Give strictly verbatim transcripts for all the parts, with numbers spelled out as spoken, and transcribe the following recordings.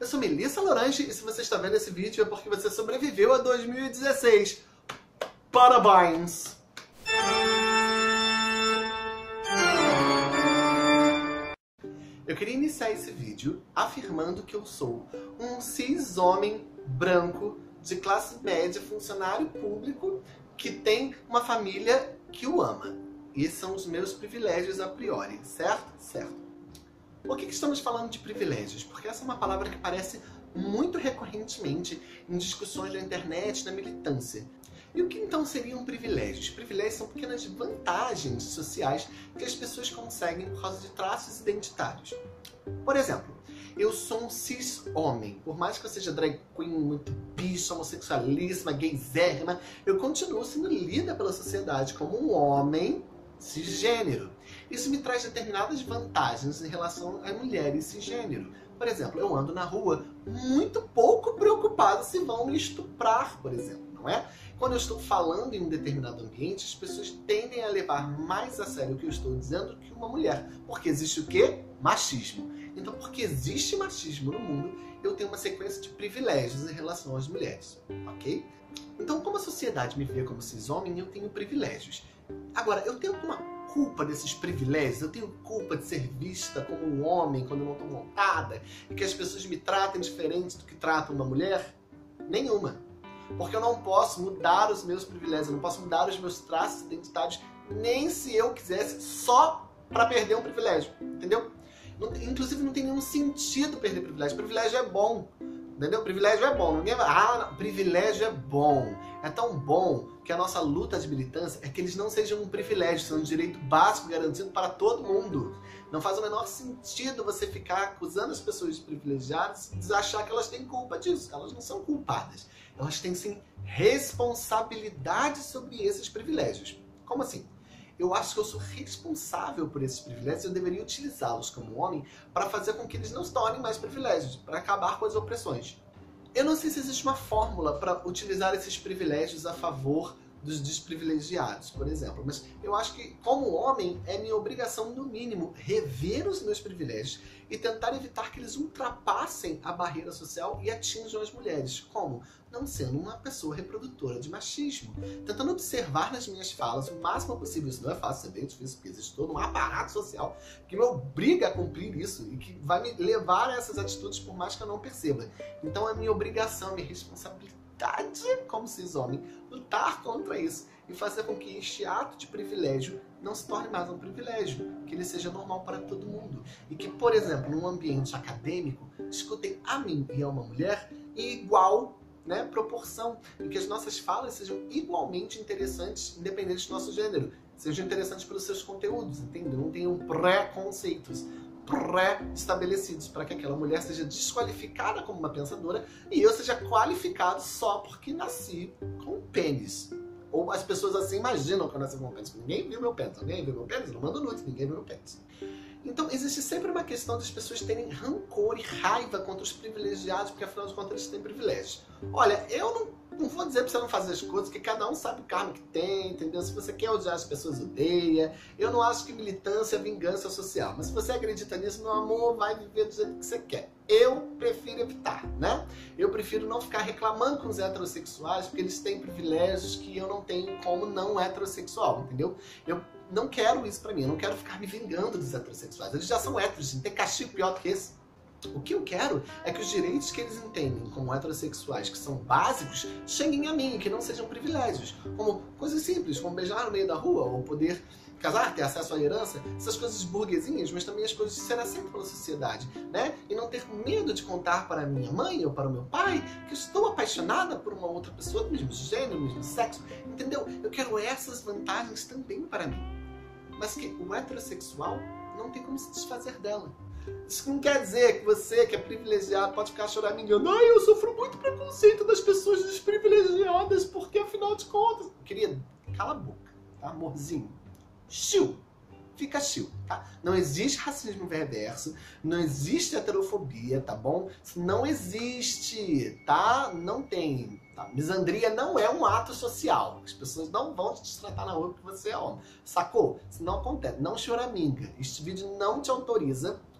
Eu sou Melissa Lorange e se você está vendo esse vídeo é porque você sobreviveu a dois mil e dezesseis. Parabéns! Eu queria iniciar esse vídeo afirmando que eu sou um cis homem branco de classe média, funcionário público, que tem uma família que o ama. E esses são os meus privilégios a priori, certo? Certo. Por que que estamos falando de privilégios? Porque essa é uma palavra que aparece muito recorrentemente em discussões na internet, na militância. E o que então seriam privilégios? Privilégios são pequenas vantagens sociais que as pessoas conseguem por causa de traços identitários. Por exemplo, eu sou um cis homem. Por mais que eu seja drag queen, muito bicha, homossexualíssima, gaysérrima, eu continuo sendo lida pela sociedade como um homem cisgênero. Isso me traz determinadas vantagens em relação a mulheres cisgênero. Por exemplo, eu ando na rua muito pouco preocupado se vão me estuprar, por exemplo, não é? Quando eu estou falando em um determinado ambiente, as pessoas tendem a levar mais a sério o que eu estou dizendo que uma mulher. Porque existe o quê? Machismo. Então, porque existe machismo no mundo, eu tenho uma sequência de privilégios em relação às mulheres, ok? Então, como a sociedade me vê como cis-homem, eu tenho privilégios. Agora, eu tenho alguma culpa desses privilégios? Eu tenho culpa de ser vista como um homem quando eu não estou montada? E que as pessoas me tratem diferente do que tratam uma mulher? Nenhuma. Porque eu não posso mudar os meus privilégios, eu não posso mudar os meus traços identitários, nem se eu quisesse, só para perder um privilégio, entendeu? Não, inclusive não tem nenhum sentido perder privilégio. Privilégio é bom, entendeu? Privilégio é bom. Ninguém vai... Ah, não, privilégio é bom. É tão bom que a nossa luta de militância é que eles não sejam um privilégio, são um direito básico garantido para todo mundo. Não faz o menor sentido você ficar acusando as pessoas de privilegiadas e achar que elas têm culpa disso. Elas não são culpadas. Elas têm, sim, responsabilidade sobre esses privilégios. Como assim? Eu acho que eu sou responsável por esses privilégios e eu deveria utilizá-los como homem para fazer com que eles não se tornem mais privilégios, para acabar com as opressões. Eu não sei se existe uma fórmula para utilizar esses privilégios a favor dos desprivilegiados, por exemplo. Mas eu acho que, como homem, é minha obrigação, no mínimo, rever os meus privilégios e tentar evitar que eles ultrapassem a barreira social e atinjam as mulheres. Como? Não sendo uma pessoa reprodutora de machismo. Tentando observar nas minhas falas o máximo possível. Isso não é fácil, é bem difícil, porque existe todo um aparato social que me obriga a cumprir isso e que vai me levar a essas atitudes por mais que eu não perceba. Então é minha obrigação, minha responsabilidade como cis-homem, lutar contra isso e fazer com que este ato de privilégio não se torne mais um privilégio, que ele seja normal para todo mundo. E que, por exemplo, num ambiente acadêmico, escutem a mim e a uma mulher em igual, né, proporção, e que as nossas falas sejam igualmente interessantes, independente do nosso gênero, sejam interessantes pelos seus conteúdos, entende? Não tenham preconceitos pré-estabelecidos para que aquela mulher seja desqualificada como uma pensadora e eu seja qualificado só porque nasci com um pênis. Ou as pessoas assim imaginam que eu nasci com um pênis. Ninguém viu meu pênis. Ninguém viu meu pênis? Eu não mando nudes, ninguém viu meu pênis. Então existe sempre uma questão das pessoas terem rancor e raiva contra os privilegiados, porque afinal de contas eles têm privilégios. Olha, eu não Não vou dizer pra você não fazer as coisas, porque cada um sabe o karma que tem, entendeu? Se você quer odiar as pessoas, odeia. Eu não acho que militância é vingança social. Mas se você acredita nisso, meu amor, vai viver do jeito que você quer. Eu prefiro evitar, né? Eu prefiro não ficar reclamando com os heterossexuais, porque eles têm privilégios que eu não tenho como não heterossexual, entendeu? Eu não quero isso pra mim, eu não quero ficar me vingando dos heterossexuais. Eles já são héteros, não tem castigo pior do que esse. O que eu quero é que os direitos que eles entendem como heterossexuais, que são básicos, cheguem a mim, que não sejam privilégios. Como coisas simples, como beijar no meio da rua, ou poder casar, ter acesso à herança, essas coisas burguesinhas, mas também as coisas de ser aceito pela sociedade, né? E não ter medo de contar para a minha mãe ou para o meu pai que estou apaixonada por uma outra pessoa do mesmo gênero, do mesmo sexo, entendeu? Eu quero essas vantagens também para mim. Mas que o heterossexual não tem como se desfazer dela. Isso não quer dizer que você, que é privilegiado, pode ficar choramingando. Ai, eu sofro muito preconceito das pessoas desprivilegiadas, porque afinal de contas... Querida, cala a boca, tá, amorzinho? Chiu! Fica chiu, tá? Não existe racismo reverso, não existe heterofobia, tá bom? Isso não existe, tá? Não tem, tá? Misandria não é um ato social. As pessoas não vão te tratar na rua porque você é homem. Sacou? Isso não acontece. Não choraminga. Este vídeo não te autoriza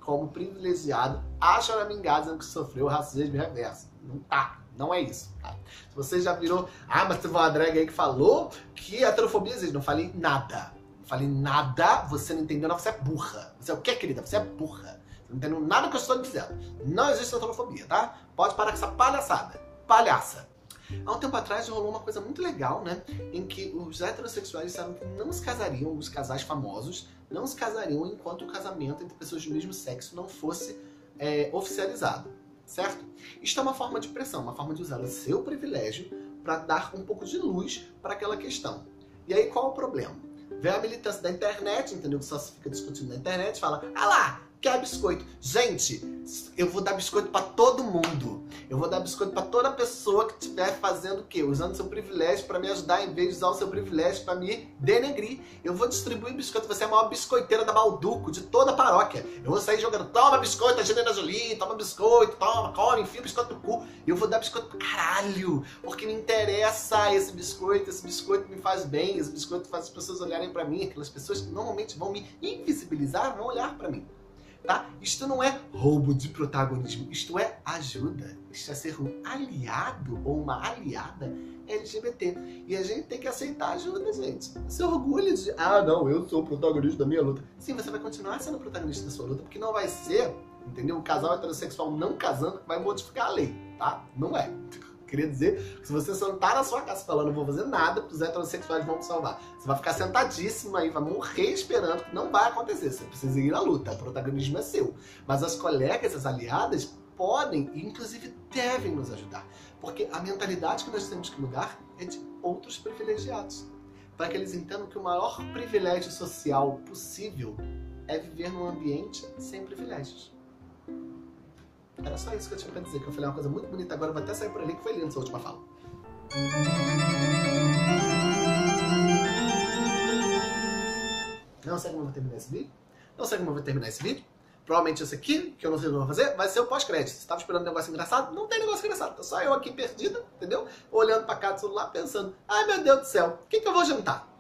como privilegiado, a choramingar dizendo que sofreu racismo reverso. Não tá. Não é isso, tá? Se você já virou... Ah, mas teve uma drag aí que falou que a heterofobia existe. Não falei nada. Não falei nada. Você não entendeu, não. Você é burra. Você é o quê, querida? Você é burra. Você não entendeu nada que eu estou dizendo. Não existe heterofobia, tá? Pode parar com essa palhaçada. Palhaça. Há um tempo atrás rolou uma coisa muito legal, né? Em que os heterossexuais disseram que não se casariam, os casais famosos, não se casariam enquanto o casamento entre pessoas do mesmo sexo não fosse é, oficializado. Certo? Isto é uma forma de pressão, uma forma de usar o seu privilégio para dar um pouco de luz para aquela questão. E aí qual é o problema? Vem a militância da internet, entendeu? Que só se fica discutindo na internet, fala, ah lá, quer biscoito. Gente, eu vou dar biscoito para todo mundo. Eu vou dar biscoito para toda pessoa que estiver fazendo o quê? Usando seu privilégio para me ajudar, em vez de usar o seu privilégio para me denegrir. Eu vou distribuir biscoito. Você é a maior biscoiteira da Balduco, de toda a paróquia. Eu vou sair jogando, toma biscoito, Angelina Jolie, toma biscoito, toma, come, enfia biscoito no cu. E eu vou dar biscoito pro caralho, porque me interessa esse biscoito, esse biscoito me faz bem, esse biscoito faz as pessoas olharem para mim, aquelas pessoas que normalmente vão me invisibilizar, vão olhar para mim. Tá? Isto não é roubo de protagonismo, isto é ajuda. Isto é ser um aliado ou uma aliada L G B T. E a gente tem que aceitar ajuda, gente. Se orgulha de, ah não, eu sou o protagonista da minha luta. Sim, você vai continuar sendo o protagonista da sua luta, porque não vai ser, entendeu? Um casal heterossexual não casando que vai modificar a lei, tá? Não é. Queria dizer que se você sentar na sua casa falando, não vou fazer nada, os heterossexuais vão te salvar. Você vai ficar sentadíssimo aí, vai morrer esperando, que não vai acontecer. Você precisa ir na luta, o protagonismo é seu. Mas as colegas, as aliadas, podem e inclusive devem nos ajudar. Porque a mentalidade que nós temos que mudar é de outros privilegiados. Para que eles entendam que o maior privilégio social possível é viver num ambiente sem privilégios. Era só isso que eu tinha pra dizer, que eu falei uma coisa muito bonita agora, vai até sair por ali, que foi lindo essa última fala. Não sei como eu vou terminar esse vídeo? Não sei como eu vou terminar esse vídeo? Provavelmente esse aqui, que eu não sei o que eu vou fazer, vai ser o pós-crédito. Você tava esperando um negócio engraçado? Não tem negócio engraçado, tá só eu aqui perdida, entendeu? Olhando pra cá do celular, pensando, ai meu Deus do céu, o que que eu vou jantar?